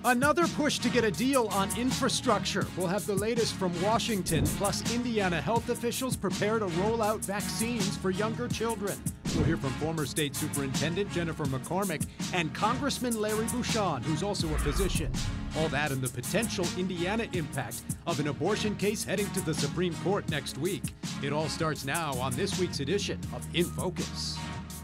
Another push to get a deal on infrastructure. We'll have the latest from Washington, plus Indiana health officials prepare to roll out vaccines for younger children. We'll hear from former state superintendent Jennifer McCormick and Congressman Larry Bucshon, who's also a physician. All that and the potential Indiana impact of an abortion case heading to the Supreme Court next week. It all starts now on this week's edition of In Focus.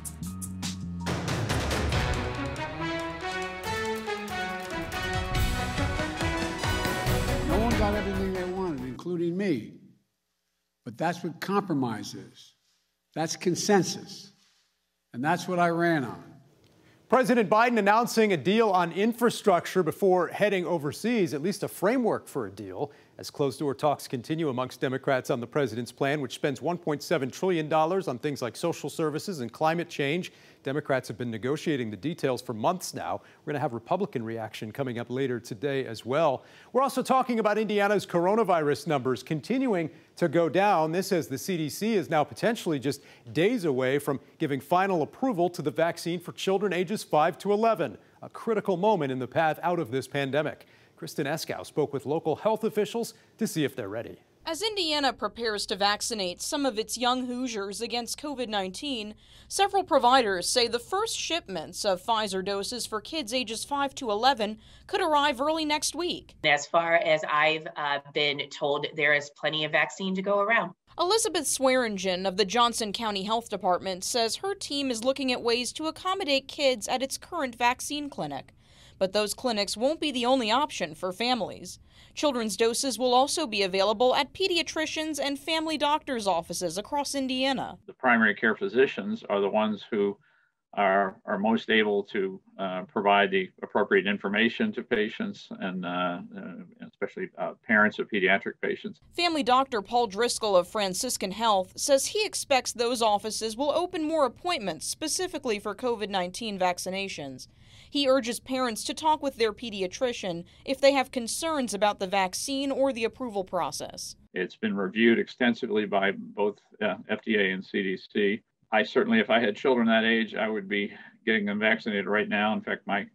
No one got everything they wanted, including me. But that's what compromise is. That's consensus. And that's what I ran on. President Biden announcing a deal on infrastructure before heading overseas, at least a framework for a deal, as closed-door talks continue amongst Democrats on the president's plan, which spends $1.7 trillion on things like social services and climate change. Democrats have been negotiating the details for months now. We're going to have Republican reaction coming up later today as well. We're also talking about Indiana's coronavirus numbers continuing to go down. This as the CDC is now potentially just days away from giving final approval to the vaccine for children ages 5 to 11, a critical moment in the path out of this pandemic. Kristen Eskow spoke with local health officials to see if they're ready. As Indiana prepares to vaccinate some of its young Hoosiers against COVID-19, several providers say the first shipments of Pfizer doses for kids ages 5 to 11 could arrive early next week. As far as I've been told, there is plenty of vaccine to go around. Elizabeth Swearingen of the Johnson County Health Department says her team is looking at ways to accommodate kids at its current vaccine clinic. But those clinics won't be the only option for families. Children's doses will also be available at pediatricians and family doctors' offices across Indiana. The primary care physicians are the ones who are most able to provide the appropriate information to patients and especially parents of pediatric patients. Family doctor Paul Driscoll of Franciscan Health says he expects those offices will open more appointments specifically for COVID-19 vaccinations. He urges parents to talk with their pediatrician if they have concerns about the vaccine or the approval process. It's been reviewed extensively by both FDA and CDC. I certainly, if I had children that age, I would be getting them vaccinated right now. In fact, my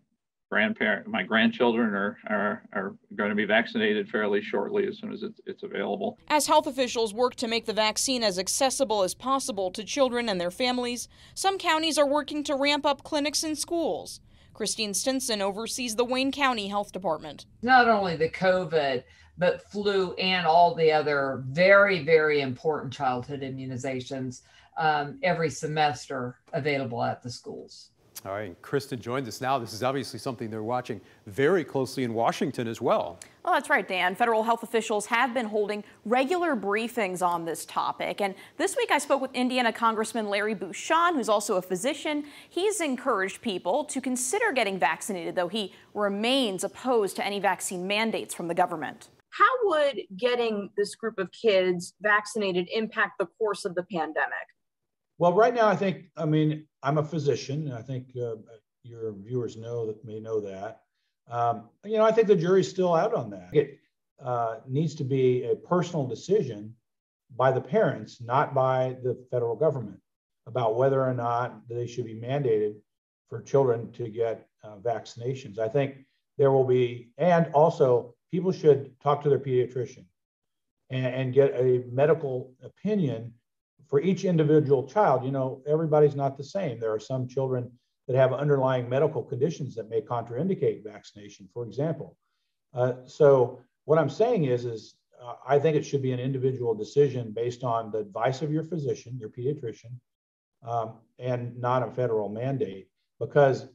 grandchildren are going to be vaccinated fairly shortly as soon as it's available. As health officials work to make the vaccine as accessible as possible to children and their families, some counties are working to ramp up clinics in schools. Christine Stinson oversees the Wayne County Health Department. Not only the COVID, but flu and all the other very, very important childhood immunizations every semester available at the schools. All right, Kristen joins us now. This is obviously something they're watching very closely in Washington as well. Well, that's right, Dan. Federal health officials have been holding regular briefings on this topic. And this week I spoke with Indiana Congressman Larry Bucshon, who's also a physician. He's encouraged people to consider getting vaccinated, though he remains opposed to any vaccine mandates from the government. How would getting this group of kids vaccinated impact the course of the pandemic? Well, right now, I'm a physician. I think your viewers may know that. I think the jury's still out on that. It needs to be a personal decision by the parents, not by the federal government, about whether or not they should be mandated for children to get vaccinations. I think there will be, and also people should talk to their pediatrician and get a medical opinion for each individual child. Everybody's not the same. There are some children that have underlying medical conditions that may contraindicate vaccination, for example. So what I'm saying is I think it should be an individual decision based on the advice of your physician, your pediatrician, and not a federal mandate, because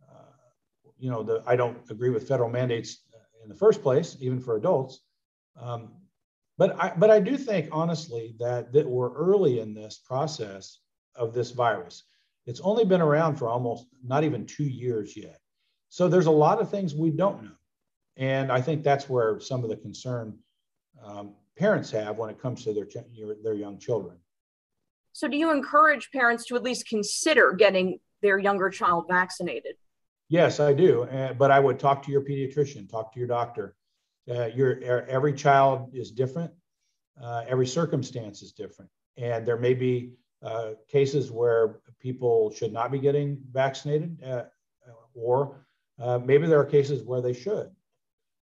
I don't agree with federal mandates in the first place, even for adults. But I do think, honestly, that we're early in this process of this virus. It's only been around for almost not even 2 years yet. So there's a lot of things we don't know. And I think that's where some of the concern parents have when it comes to their young children. So do you encourage parents to at least consider getting their younger child vaccinated? Yes, I do. But I would talk to your pediatrician, talk to your doctor. Every child is different. Every circumstance is different. And there may be cases where people should not be getting vaccinated, or maybe there are cases where they should.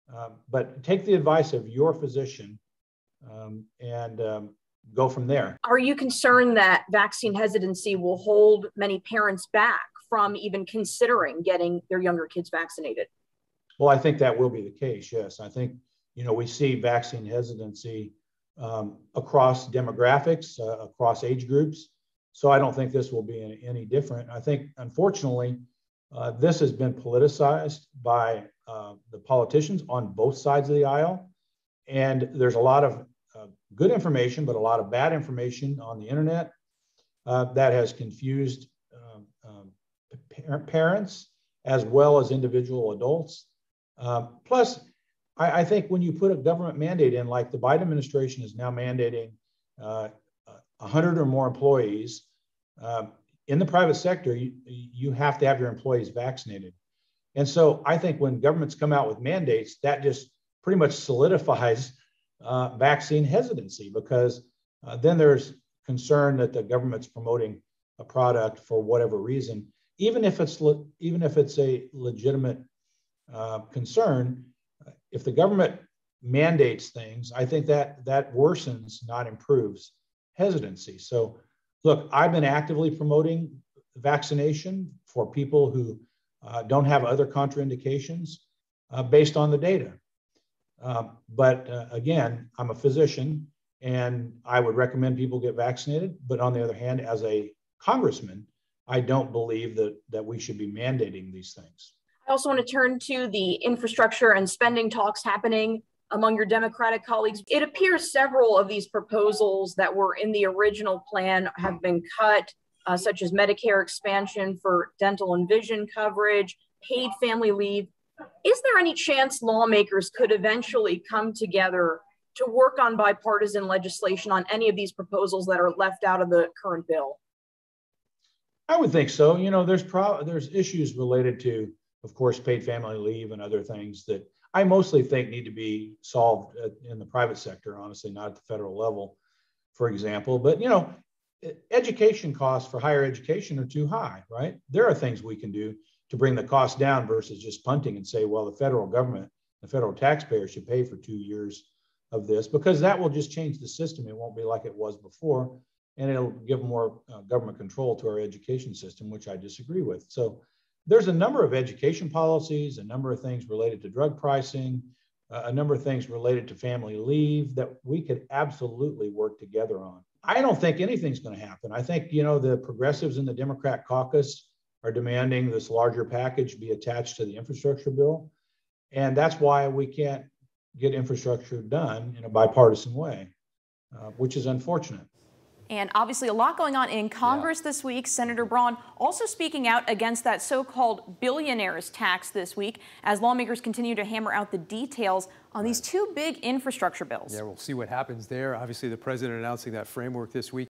But take the advice of your physician and go from there. Are you concerned that vaccine hesitancy will hold many parents back from even considering getting their younger kids vaccinated? Well, I think that will be the case, yes. I think, we see vaccine hesitancy across demographics, across age groups. So I don't think this will be any different. I think, unfortunately, this has been politicized by the politicians on both sides of the aisle. And there's a lot of good information, but a lot of bad information on the internet that has confused parents as well as individual adults. Plus, I think when you put a government mandate in, like the Biden administration is now mandating 100 or more employees, in the private sector, you have to have your employees vaccinated. And so I think when governments come out with mandates, that just pretty much solidifies vaccine hesitancy, because then there's concern that the government's promoting a product for whatever reason, even if it's a legitimate concern. If the government mandates things, I think that worsens, not improves, hesitancy. So, look, I've been actively promoting vaccination for people who don't have other contraindications based on the data. But again, I'm a physician and I would recommend people get vaccinated. But on the other hand, as a congressman, I don't believe that we should be mandating these things. I also want to turn to the infrastructure and spending talks happening among your Democratic colleagues. It appears several of these proposals that were in the original plan have been cut, such as Medicare expansion for dental and vision coverage, paid family leave. Is there any chance lawmakers could eventually come together to work on bipartisan legislation on any of these proposals that are left out of the current bill? I would think so. There's issues related to, of course, paid family leave and other things that I mostly think need to be solved in the private sector, honestly, not at the federal level, for example. But, education costs for higher education are too high, right? There are things we can do to bring the cost down versus just punting and say, well, the federal government, the federal taxpayer should pay for 2 years of this, because that will just change the system. It won't be like it was before, and it'll give more government control to our education system, which I disagree with. So there's a number of education policies, a number of things related to drug pricing, a number of things related to family leave that we could absolutely work together on. I don't think anything's going to happen. I think, the progressives in the Democrat caucus are demanding this larger package be attached to the infrastructure bill. And that's why we can't get infrastructure done in a bipartisan way, which is unfortunate. And obviously a lot going on in Congress this week. Senator Braun also speaking out against that so-called billionaires tax this week as lawmakers continue to hammer out the details on these two big infrastructure bills. Yeah, we'll see what happens there. Obviously, the president announcing that framework this week.